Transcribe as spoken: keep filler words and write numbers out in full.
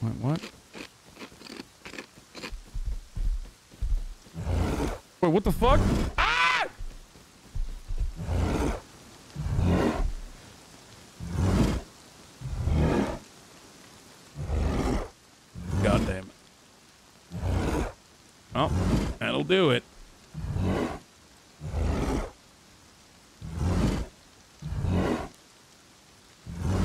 What? What? Wait, what the fuck? Ah! God damn it. Oh, that'll do it.